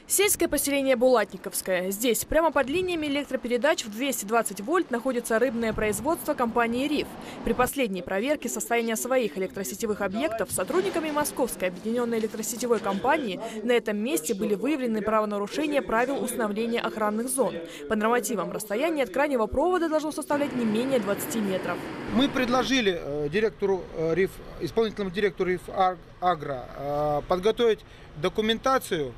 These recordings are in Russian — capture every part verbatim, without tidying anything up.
Сельское поселение Булатниковское. Здесь, прямо под линиями электропередач в двести двадцать вольт, находится рыбное производство компании «Риф». При последней проверке состояния своих электросетевых объектов сотрудниками Московской объединенной электросетевой компании на этом месте были выявлены правонарушения правил установления охранных зон. По нормативам расстояние от крайнего провода должно составлять не менее двадцати метров. Мы предложили э, директору э, «Риф», исполнительному директору «Риф Агро» э, подготовить документацию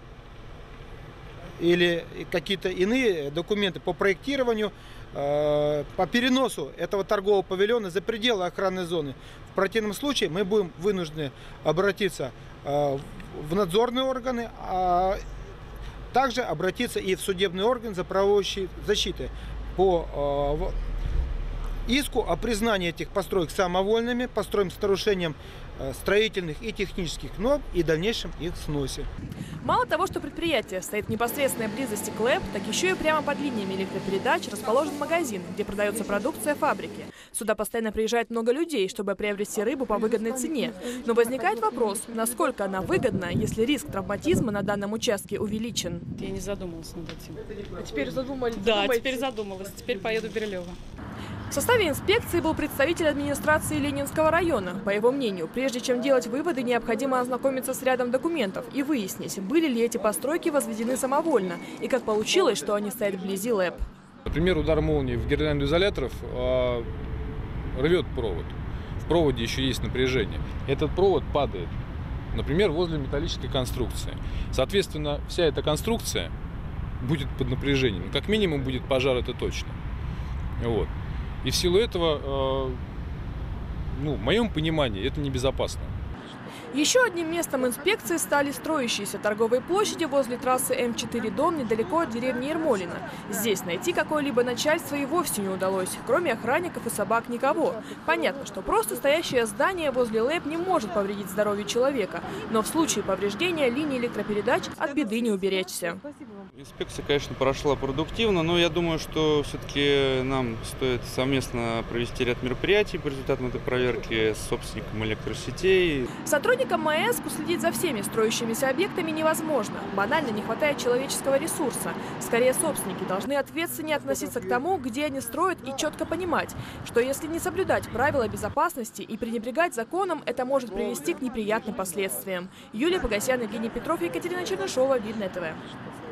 или какие-то иные документы по проектированию, э, по переносу этого торгового павильона за пределы охранной зоны. В противном случае мы будем вынуждены обратиться э, в надзорные органы, а также обратиться и в судебный орган за правовой защитой по э, иску о признании этих построек самовольными, построенными с нарушением э, строительных и технических норм и дальнейшем их сносе. Мало того, что предприятие стоит в непосредственной близости к ЛЭП, так еще и прямо под линиями электропередач расположен магазин, где продается продукция фабрики. Сюда постоянно приезжает много людей, чтобы приобрести рыбу по выгодной цене. Но возникает вопрос, насколько она выгодна, если риск травматизма на данном участке увеличен. Я не задумалась над этим. А теперь задумались? Да, задумаетесь? теперь задумалась. Теперь поеду в Бирюлево. В составе инспекции был представитель администрации Ленинского района. По его мнению, прежде чем делать выводы, необходимо ознакомиться с рядом документов и выяснить, были ли эти постройки возведены самовольно и как получилось, что они стоят вблизи ЛЭП. Например, удар молнии в гирлянду изоляторов э, рвет провод. В проводе еще есть напряжение. Этот провод падает, например, возле металлической конструкции. Соответственно, вся эта конструкция будет под напряжением. Как минимум будет пожар, это точно. Вот. И в силу этого, э, ну, в моем понимании, это небезопасно. Еще одним местом инспекции стали строящиеся торговые площади возле трассы М четыре Дон недалеко от деревни Ермолино. Здесь найти какое-либо начальство и вовсе не удалось. Кроме охранников и собак никого. Понятно, что просто стоящее здание возле ЛЭП не может повредить здоровью человека. Но в случае повреждения линии электропередач от беды не уберечься. Инспекция, конечно, прошла продуктивно, но я думаю, что все-таки нам стоит совместно провести ряд мероприятий по результатам этой проверки с собственником электросетей. Сотрудникам МАЭС уследить за всеми строящимися объектами невозможно. Банально не хватает человеческого ресурса. Скорее, собственники должны ответственнее относиться к тому, где они строят, и четко понимать, что если не соблюдать правила безопасности и пренебрегать законом, это может привести к неприятным последствиям. Юлия Погосян, Евгений Петров, Екатерина Чернышова, Видное ТВ.